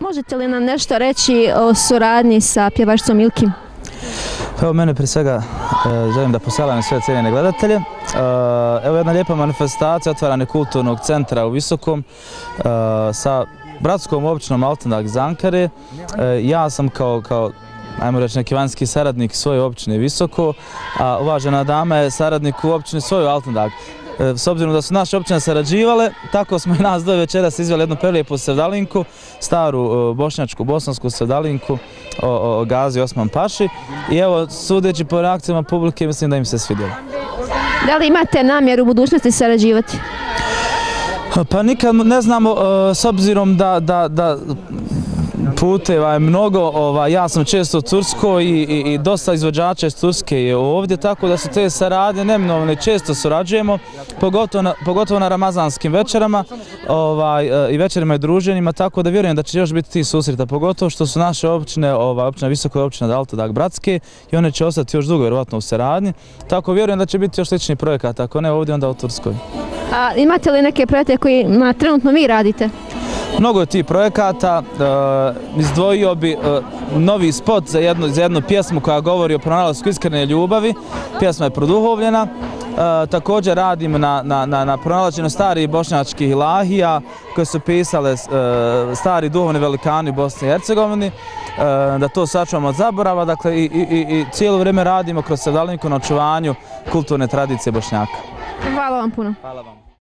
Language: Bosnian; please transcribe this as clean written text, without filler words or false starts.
Možete li nam nešto reći o suradnji sa pjevačicom Milki? Evo, mene prije svega želim da poselam sve cijenjene gledatelje. Evo jedna lijepa manifestacija, otvaranje kulturnog centra u Visokom sa bratskom općinom Altendag iz Ankare. Ja sam kao ajmo reći, neki vanjski saradnik svoje općine Visoko, a uvažena dama je saradnik u općini svoju Altendag. S obzirom da su naše općine sarađivale, tako smo i nas dvoje večeras izveli jednu prelijepu sevdalinku, staru bošnjačku, bosansku sevdalinku o Gazi Osman Paši. I evo, sudeći po reakcijama publike, mislim da im se svidjelo. Da li imate namjeru u budućnosti sarađivati? Pa nikad ne znamo, s obzirom da puteva je mnogo, ja sam često u Turskoj i dosta izvođača iz Turske je ovdje, tako da su te saradnje neminovne, često surađujemo, pogotovo na ramazanskim večerama i večerima i druženjima, tako da vjerujem da će još biti ti susreta, pogotovo što su naše općine, općina Visoko i općina Altendag bratske i one će ostati još dugo vjerovatno u saradnji, tako vjerujem da će biti još slični projekat, ako ne ovdje onda u Turskoj. A imate li neke projekte kojima trenutno vi radite? Mnogo je tih projekata, izdvojio bi novi spot za jednu pjesmu koja govori o pronalasku iskrene ljubavi, pjesma je produhovljena. Također radim na pronalaženju starih bošnjačkih ilahija koje su pisale stari duhovni velikani u Bosni i Hercegovini, da to sačuvamo od zaborava, dakle i cijelo vrijeme radimo kroz sevdalinku na očuvanju kulturne tradicije Bošnjaka. Hvala vam puno. Hvala vam.